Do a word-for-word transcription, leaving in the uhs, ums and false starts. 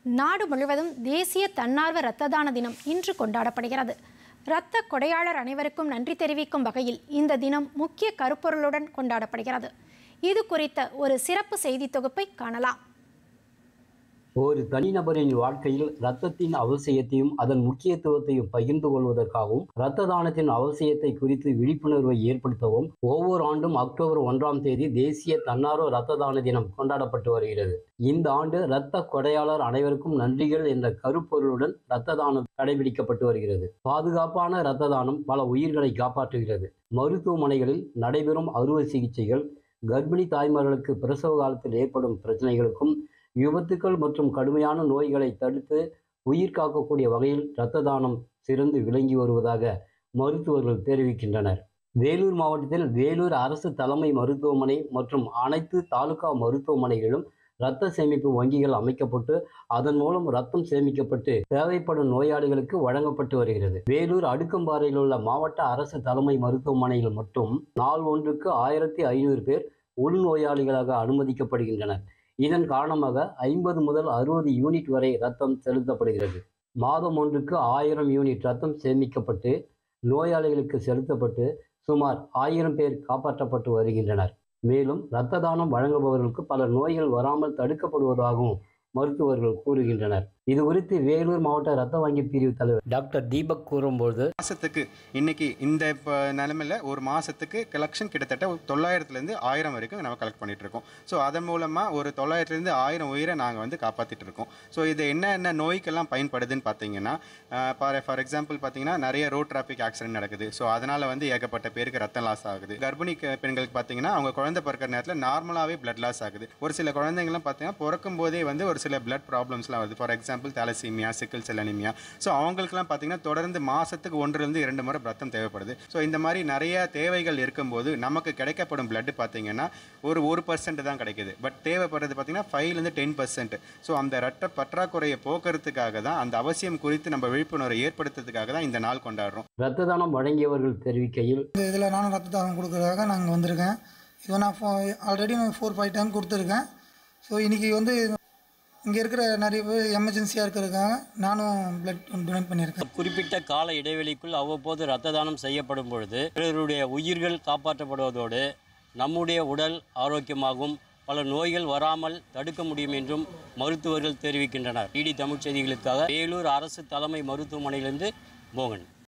நாடு முழுவதும் தேசிய தன்னார்வ இரத்த தான தினம் இன்று கொண்டாடப்படுகிறது. இரத்த கொடையாளர் அனைவருக்கும் நன்றி தெரிவிக்கும் வகையில் இந்த தினம் முக்கிய கருப்பொருளுடன் கொண்டாடப்படுகிறது. இது குறித்த ஒரு சிறப்பு செய்தி தொகுப்பை காணலாம். ஒரு தனிநபரின் வாழ்க்கையில் இரத்தத்தின் அவசியத்தையும் அதன் முக்கியத்துவத்தையும் பகிர்ந்து கொள்வதற்காகவும் இரத்த தானத்தின் அவசியத்தை குறித்து விழிப்புணர்வை ஏற்படுத்தவும் ஒவ்வொரு ஆண்டும் அக்டோபர் ஒன்றாம் தேதி தேசிய தன்னார்வ இரத்த தான தினம் கொண்டாடப்பட்டு வருகிறது. இந்த ஆண்டு இரத்த கொடையாளர் அனைவருக்கும் நன்றிகள் என்ற கருப்பொருளுடன் இரத்த தானம் கடைபிடிக்கப்பட்டு வருகிறது. பாதுகாப்பான இரத்த தானம் பல உயிர்களை காப்பாற்றுகிறது. மருத்துவமனைகளில் நடைபெறும் அறுவை சிகிச்சைகள், கர்ப்பிணி தாய்மார்களுக்கு பிரசவ காலத்தில் ஏற்படும் பிரச்சனைகளுக்கும், விபத்துக்கள் மற்றும் கடுமையான நோய்களை தடுத்து உயிர் காக்கக்கூடிய வகையில் இரத்த தானம் சிறந்து விளங்கி வருவதாக மருத்துவர்கள் தெரிவிக்கின்றனர். வேலூர் மாவட்டத்தில் வேலூர் அரசு தலைமை மருத்துவமனை மற்றும் அனைத்து தாலுகா மருத்துவமனைகளிலும் இரத்த சேமிப்பு வங்கிகள் அமைக்கப்பட்டு அதன் மூலம் ரத்தம் சேமிக்கப்பட்டு தேவைப்படும் நோயாளிகளுக்கு வழங்கப்பட்டு வருகிறது. வேலூர் அடுக்கம்பாறையில் உள்ள மாவட்ட அரசு தலைமை மருத்துவமனையில் மட்டும் நாள் ஒன்றுக்கு ஆயிரத்தி ஐநூறு பேர் உள்நோயாளிகளாக அனுமதிக்கப்படுகின்றனர். இதன் காரணமாக ஐம்பது முதல் அறுபது யூனிட் வரை ரத்தம் செலுத்தப்படுகிறது. மாதம் ஒன்றுக்கு ஆயிரம் யூனிட் ரத்தம் சேமிக்கப்பட்டு நோயாளிகளுக்கு செலுத்தப்பட்டு சுமார் ஆயிரம் பேர் காப்பாற்றப்பட்டு வருகின்றனர். மேலும் இரத்த தானம் வழங்குபவர்களுக்கு பல நோய்கள் வராமல் தடுக்கப்படுவதாகவும் மருத்துவர்கள் கூறுகின்றனர். இது குறித்து வேலூர் மாவட்ட இரத்த வங்கி பிரிவு தலைவர் டாக்டர் தீபக் கூறும்போது, மாசத்துக்கு இன்னைக்கு இந்த இப்போ நிலைமையில ஒரு மாசத்துக்கு கலெக்ஷன் கிட்டத்தட்ட தொள்ளாயிரத்துலேருந்து ஆயிரம் வரைக்கும் நம்ம கலெக்ட் பண்ணிட்டு இருக்கோம். ஸோ அதன் மூலமாக ஒரு தொள்ளாயிரத்துலேருந்து ஆயிரம் உயிரை நாங்கள் வந்து காப்பாற்றிட்டு இருக்கோம். ஸோ இது என்ன என்ன நோய்க்கெல்லாம் பயன்படுதுன்னு பார்த்தீங்கன்னா, ஃபார் எக்ஸாம்பிள் பார்த்தீங்கன்னா நிறைய ரோட் டிராஃபிக் ஆக்சிடென்ட் நடக்குது. ஸோ அதனால் வந்து ஏகப்பட்ட பேருக்கு ரத்தம் லாஸ் ஆகுது. கர்ப்பிணி பெண்களுக்கு பார்த்தீங்கன்னா அவங்க குழந்தை பிறக்கிற நேரத்தில் நார்மலாகவே பிளட் லாஸ் ஆகுது. ஒரு சில குழந்தைங்கள்லாம் பார்த்தீங்கன்னா பிறக்கும் போதே வந்து ஒரு சில பிளட் ப்ராப்ளம்ஸ்லாம் வருது. For example thalassaemia, sickle cell anaemia. So அவங்களுக்குலாம் பார்த்தீங்கன்னா தொடர்ந்து மாசத்துக்கு ஒன்றிலிருந்து இரண்டு முறை ரத்தம் தேவைப்படுது. ஸோ இந்த மாதிரி நிறைய தேவைகள் இருக்கும்போது நமக்கு கிடைக்கப்படும் பிளட் பார்த்தீங்கன்னா ஒரு ஒரு பர்சன்ட் தான் கிடைக்குது. பட் தேவைப்படுறது பார்த்தீங்கன்னா ஃபைவ்லேருந்து டென் பர்சன்ட். ஸோ அந்த ரத்த பற்றாக்குறையை போக்குறதுக்காக தான், அந்த அவசியம் குறித்து நம்ம விழிப்புணர்வை ஏற்படுத்துறதுக்காக தான் இந்த நாள் கொண்டாடுறோம். இரத்த தானம் வழங்கியவர்கள் தெரிவிக்கையில், இதில் நானும் ரத்த தானம் கொடுக்கறதுக்காக நாங்கள் வந்திருக்கேன். இது நான் ஆல்ரெடி நான் ஃபோர் ஃபைவ் டைம் கொடுத்துருக்கேன். ஸோ இன்றைக்கி வந்து இங்கே இருக்கிற நிறைய பேர் எமர்ஜென்சியாக இருக்கிறதுக்காக நானும் பிளட் டொனேட் பண்ணியிருக்கேன். குறிப்பிட்ட கால இடைவெளிக்குள் அவ்வப்போது இரத்த தானம் செய்யப்படும் பொழுது பிறருடைய உயிர்கள் காப்பாற்றப்படுவதோடு நம்முடைய உடல் ஆரோக்கியமாகவும் பல நோய்கள் வராமல் தடுக்க முடியும் என்றும் மருத்துவர்கள் தெரிவிக்கின்றனர். டிடி தமிழ் செய்திகளுக்காக வேலூர் அரசு தலைமை மருத்துவமனையிலிருந்து மோகன்.